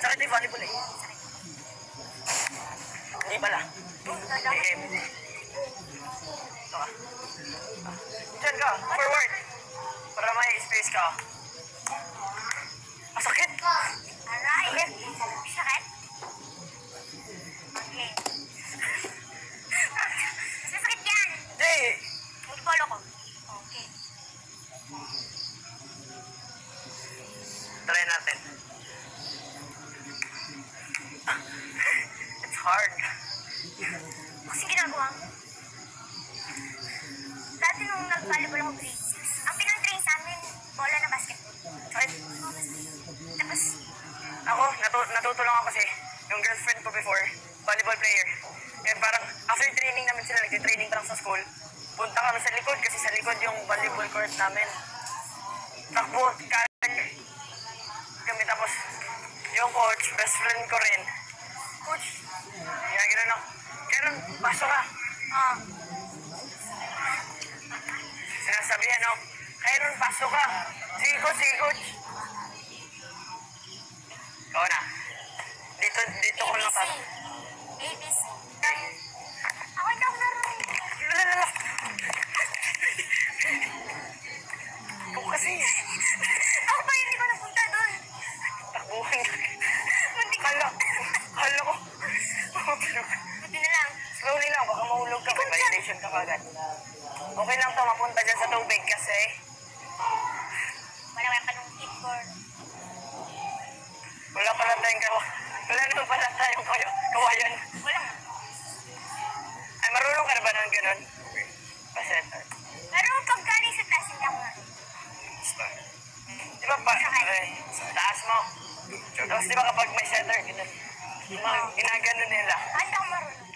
Masakit na yung volleyball eh. Hindi pala. Game. Ito ka. Diyan ka, forward. Para may space ka. Masakit. Aray! Sakit? Okay. Masakit yan! Hindi. Mag-follow ko. Okay. Try natin. It's hard. Kasi ginagawa mo. Dati nung nag-volleyball ako grade 6, ang pinang-train sa amin, bola na basketball. Right? Tapos, Ako, natuto lang ako kasi yung girlfriend ko before, volleyball player. And parang after training namin sila, nag-training pa lang sa school, punta kami sa likod kasi sa likod yung volleyball court namin. Takbo, kami tapos yung coach, best friend ko rin. Coach, kaya gano'n ako. Kailan, pasok ka. Sinasabihan ako, kailan pasok ka. Sige coach. Oo na. Dito ko lang ABC. ABC. Ako hindi ako naroon. Lalala. Ikaw kasi. Ako pa hindi ko napunta doon. Takbuhin ka. Munti ko. Hala ko. Buti na lang. Slowly lang, baka mahulog ka. May violation ka kagad. Okay lang to, mapunta dyan sa tubig kasi Wala pa nung kickboard. wala pala tayong kawayan. Wala. Ay, marunong ka na ba ng ganun? Pa-setter. Pero pagkaling sa taas, hindi ako na. Di ba pa, sa taas mo? Tapos di ba kapag may setter, ginaganon nila. Hindi ako marunong.